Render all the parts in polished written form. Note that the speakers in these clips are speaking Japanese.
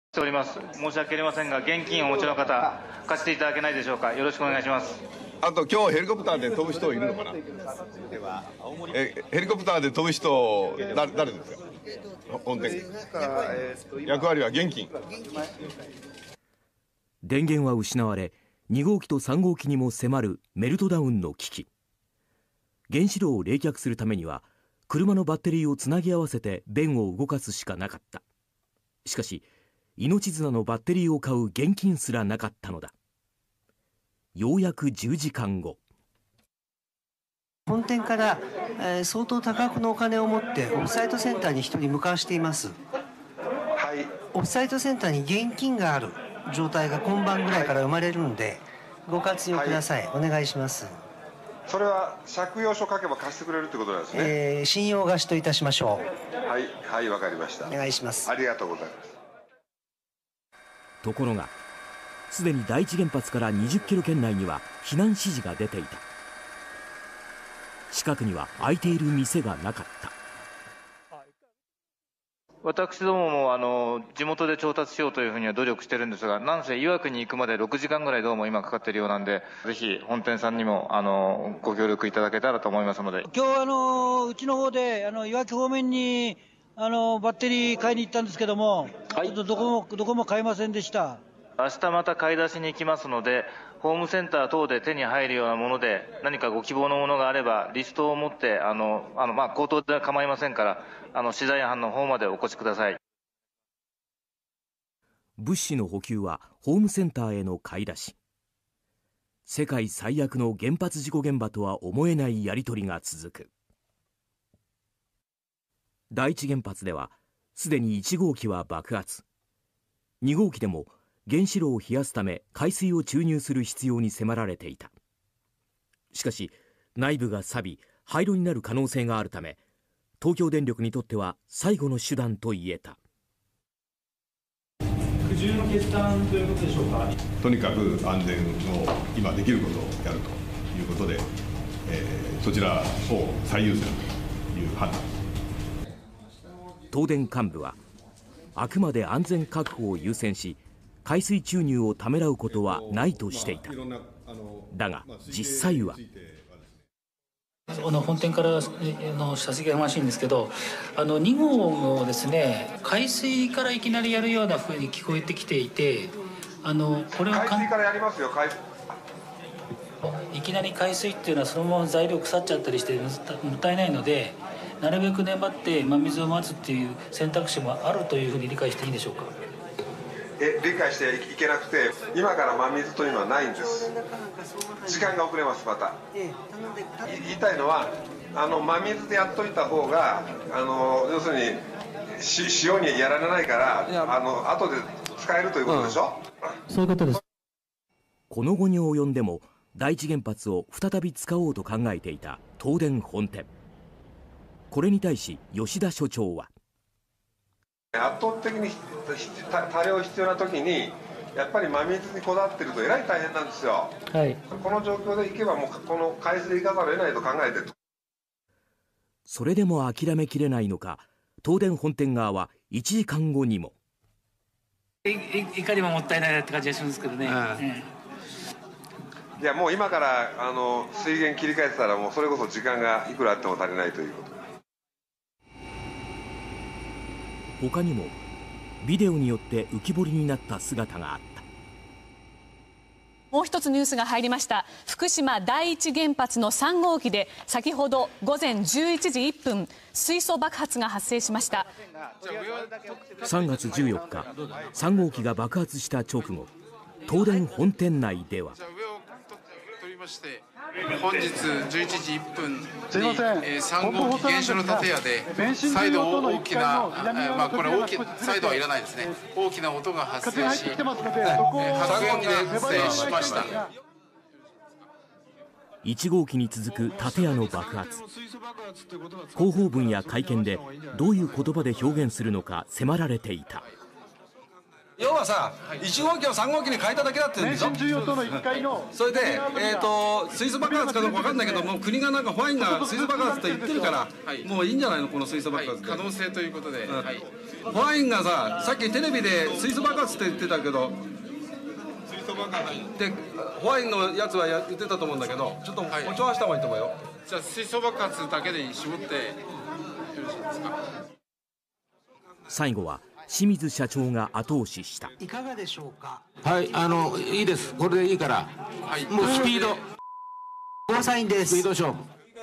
しております。申し訳ありませんが、現金をお持ちの方、貸していただけないでしょうか。よろしくお願いします。 あと今日ヘリコプターで飛ぶ人いるのかな。ヘリコプターで飛ぶ人誰ですか。本店役割は現金。 電源は失われ、2号機と3号機にも迫るメルトダウンの危機。原子炉を冷却するためには車のバッテリーをつなぎ合わせて弁を動かすしかなかった。しかし命綱のバッテリーを買う現金すらなかったのだ。ようやく10時間後、 本店から、相当多額のお金を持ってオフサイトセンターに1人向かわしています。 はい、 オフサイトセンターに現金がある状態が今晩ぐらいから生まれるので、ご活用ください、お願いします。 それは借用書書けば貸してくれるってことなんですね。 信用貸しといたしましょう。はいはい、わかりました。 お願いします。 ありがとうございます。 ところがすでに第一原発から20キロ圏内には避難指示が出ていた。近くには開いている店がなかった。 私どもも地元で調達しようというふうには努力してるんですが、なんせ岩国に行くまで6時間ぐらいどうも今かかっているようなんで、ぜひ本店さんにもご協力いただけたらと思いますので。 今日うちの方で岩木方面にバッテリー買いに行ったんですけども、はい、ちょっとどこも買えませんでした。 明日また買い出しに行きますので、ホームセンター等で手に入るようなもので何かご希望のものがあればリストを持って口頭では構いませんから資材班の方までお越しください。 物資の補給はホームセンターへの買い出し。世界最悪の原発事故現場とは思えないやり取りが続く。第一原発ではすでに1号機は爆発、2号機でも原子炉を冷やすため海水を注入する必要に迫られていた。しかし内部が錆び廃炉になる可能性があるため、東京電力にとっては最後の手段と言えた。 苦渋の決断ということでしょうか。 とにかく安全の今できることをやるということで、そちらを最優先という判断。 東電幹部はあくまで安全確保を優先し、海水注入をためらうことはないとしていた。だが実際は本店から射水がましいんですけど、2号をですね、海水からいきなりやるような風に聞こえてきていて、これを海水からやりますよ。 いきなり海水っていうのはそのまま材料腐っちゃったりしてもったいないので、なるべく粘って真水を待つっていう選択肢もあるというふうに理解していいんでしょうか。 理解していけなくて、今から真水というのはないんです。時間が遅れます。また言いたいのは真水でやっといた方が要するに塩にやられないから後で使えるということでしょ。 そういうことです。 この後に及んでも第一原発を再び使おうと考えていた東電本店。これに対し吉田所長は、 圧倒的に多量必要な時にやっぱり真水にこだわってるとえらい大変なんですよ。 はい、 この状況でいけばもうこの海水でいかざるを得ないと考えてると。 それでも諦めきれないのか、東電本店側は1時間後にもいかにももったいないなって感じがするんですけどね。 いやもう今から水源切り替えてたらもうそれこそ時間がいくらあっても足りないということ。 他にもビデオによって浮き彫りになった姿があった。 もう一つニュースが入りました。福島第一原発の3号機で先ほど午前11時1分水素爆発が発生しました。 3月14日3号機が爆発した直後、東電本店内では本日11時1分に3号機原子炉建屋で再度大きな、これ再度はいらないですね、大きな音が発生し、白煙が発生しました。 1号機に続く建屋の爆発。広報文や会見でどういう言葉で表現するのか迫られていた。 要はさ、1号機を3号機に変えただけだって言うんでしょ。それで、水素爆発かどうか分かんないけども、国がなんかホワインが水素爆発と言ってるから、もういいんじゃないの、この水素爆発で。 可能性ということで、はい。 保安員がさっきテレビで水素爆発って言ってたけど、で保安員のやつは言ってたと思うんだけど、ちょっとお茶はした方がいいと思うよ。 じゃあ水素爆発だけで絞ってよろしいですか。 最後は清水社長が後押しした。 いかがでしょうか。 はい、いいです、これでいいから、はい、もうスピード、 ゴーサインです。 スピード勝負。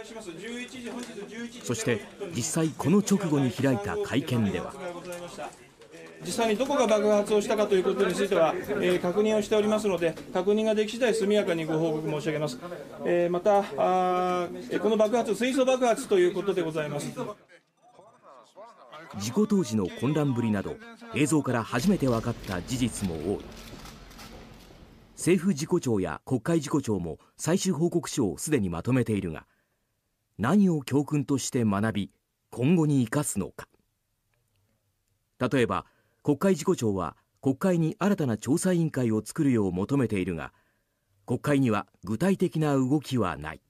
そして実際この直後に開いた会見では、 実際にどこが爆発をしたかということについては、確認をしておりますので、確認ができ次第速やかにご報告申し上げます。またこの爆発、水素爆発ということでございます。 事故当時の混乱ぶりなど映像から初めて分かった事実も多い。政府事故調や国会事故調も最終報告書をすでにまとめているが、何を教訓として学び今後に生かすのか。例えば国会事故調は国会に新たな調査委員会を作るよう求めているが、国会には具体的な動きはない。